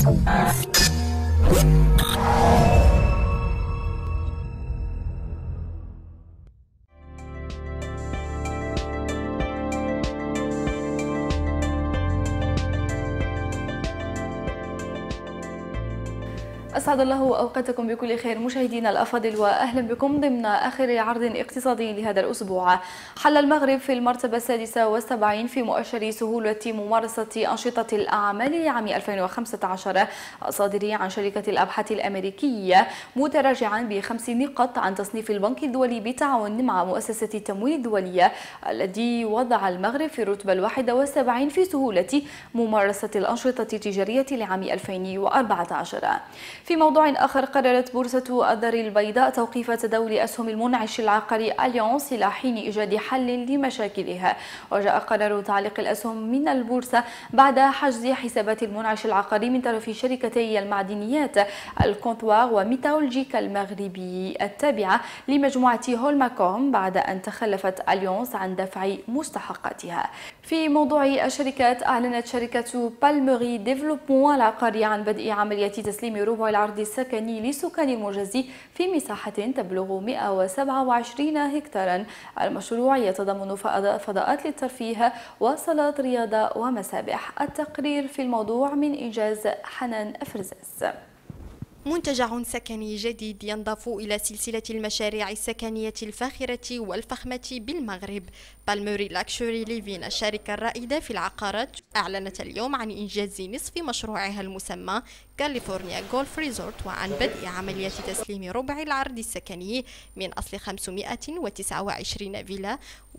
أسعد الله أوقاتكم بكل خير مشاهدينا الأفاضل، وأهلا بكم ضمن آخر عرض اقتصادي لهذا الأسبوع. حل المغرب في المرتبة 76 في مؤشر سهولة ممارسة أنشطة الأعمال لعام 2015 الصادر عن شركة الأبحاث الأمريكية، متراجعا ب5 نقاط عن تصنيف البنك الدولي بالتعاون مع مؤسسة التمويل الدولية، الذي وضع المغرب في الرتبة 71 في سهولة ممارسة الأنشطة التجارية لعام 2014. في موضوع آخر، قررت بورصة الدار البيضاء توقيف تداول أسهم المنعش العقاري أليونس إلى حين إيجاد حل لمشاكلها. وجاء قرار تعليق الأسهم من البورصة بعد حجز حسابات المنعش العقاري من طرف شركتي المعدنيات الكونتوار وميتالورجيكا المغربي التابعة لمجموعة هولماكوم بعد أن تخلفت أليونس عن دفع مستحقاتها. في موضوع الشركات، أعلنت شركة بالموري ديفلوبمون العقاري عن بدء عملية تسليم ربع العرض السكني لسكان المجازي في مساحة تبلغ 127 هكتارا. المشروع يتضمن فضاءات للترفيه وصالات رياضة ومسابح. التقرير في الموضوع من إنجاز حنان أفرزاز. منتجع سكني جديد ينضاف إلى سلسلة المشاريع السكنية الفاخرة والفخمة بالمغرب. بالموري لاكشوري ليفين، الشركة الرائدة في العقارات، أعلنت اليوم عن إنجاز نصف مشروعها المسمى كاليفورنيا جولف ريزورت، وعن بدء عملية تسليم ربع العرض السكني من أصل 529 فيلا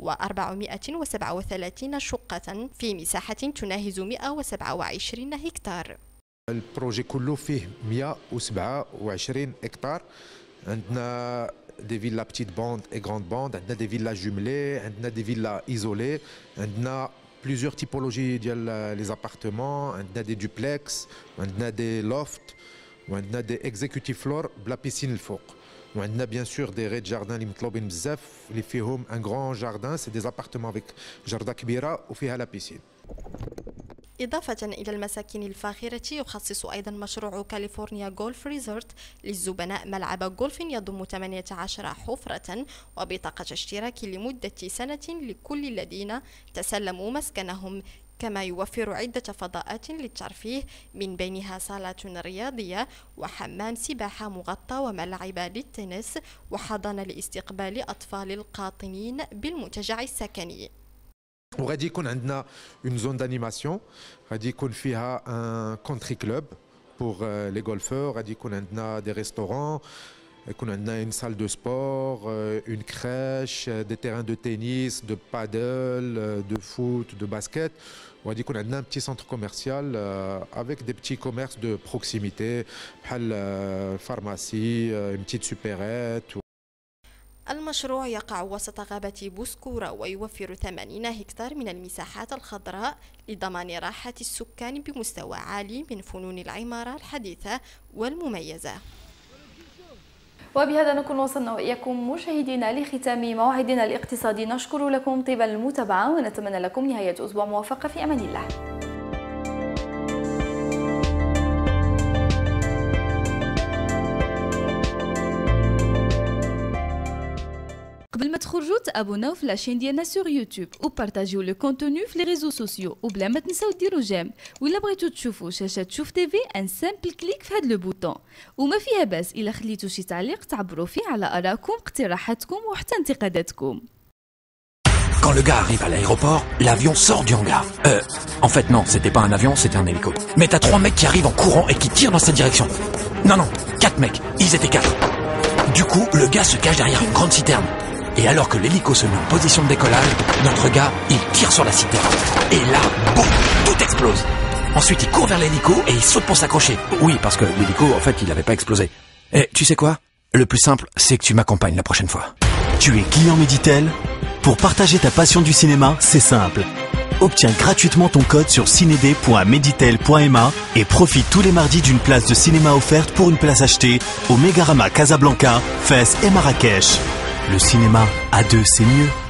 و437 شقة في مساحة تناهز 127 هكتار. البروجي كله فيه 127 هكتار. عندنا دي فيلا بتيت باند اي غراند باند، عندنا دي فيلا جوملي، عندنا دي فيلا ايزولي، عندنا بليزيور تيبولوجي ديال لي زابارتمون، عندنا دي دوبلكس، وعندنا دي لوفت، وعندنا دي اكزيكوتيف فلور بلا بيسين الفوق، وعندنا بيان سور دي ريد جاردان اللي مطلوبين بزاف اللي فيهم ان غران جاردان، سي دي زابارتمون افيك جاردان كبيره وفيها لا بيسين. إضافة إلى المساكن الفاخرة، يخصص أيضا مشروع كاليفورنيا جولف ريزورت للزبناء ملعب جولف يضم 18 حفرة وبطاقة اشتراك لمدة سنة لكل الذين تسلموا مسكنهم، كما يوفر عدة فضاءات للترفيه من بينها صالات رياضية وحمام سباحة مغطى وملاعب للتنس وحضانة لاستقبال أطفال القاطنين بالمنتجع السكني. وغادي يكون عندنا اون زون دانيماسيون، غادي يكون فيها ان كونتري كلوب بور لي غولفور، غادي يكون عندنا دي ريستورون، يكون عندنا اون سال دو سبور، اون كريش، دي تيران دو تنس، دو بادل، دو فوت، دو باسكيت، وغادي يكون عندنا بتي سونتر كوميرسيال افيك دي بتي كوميرس دو بروكسيميتي بحال فارماسي، اون بتيت سوبيريت. المشروع يقع وسط غابة بوسكورة ويوفر 80 هكتار من المساحات الخضراء لضمان راحة السكان بمستوى عالي من فنون العمارة الحديثة والمميزة. وبهذا نكون وصلنا وإياكم مشاهدينا لختام موعدنا الاقتصادي. نشكر لكم طيب المتابعة ونتمنى لكم نهاية أسبوع موفقة في أمان الله. قبل ما تخرجوا تابوناو في لاشين ديالنا سور يوتيوب وبارطاجيو لو كونتوني في لي ريزو سوسيو، وبلا ما تنساو ديروا جيم. ولا بغيتو تشوفوا شاشه شوف تيفي، ان سامبل كليك في هذا لو بوطون. وما فيها باس الا خليتو شي تعليق تعبروا فيه على ارائكم، اقتراحاتكم وحتى انتقاداتكم. Quand le gars arrive à l'aéroport, l'avion sort du hangar. En fait non, c'était pas un avion, c'était un hélico. Mais t'as 3 mecs qui arrivent en courant et qui tirent dans cette direction. Non, 4 mecs, ils étaient 4. Du coup, le gars se cache derrière une grande citerne. Et alors que l'hélico se met en position de décollage, notre gars, il tire sur la citerne. Et là, boum, tout explose. Ensuite, il court vers l'hélico et il saute pour s'accrocher. Oui, parce que l'hélico, en fait, il avait pas explosé. Et tu sais quoi? Le plus simple, c'est que tu m'accompagnes la prochaine fois. Tu es client Meditel? Pour partager ta passion du cinéma, c'est simple. Obtiens gratuitement ton code sur cinéd.meditel.ma et profite tous les mardis d'une place de cinéma offerte pour une place achetée au Megarama Casablanca, Fès et Marrakech. Le cinéma à deux, c'est mieux.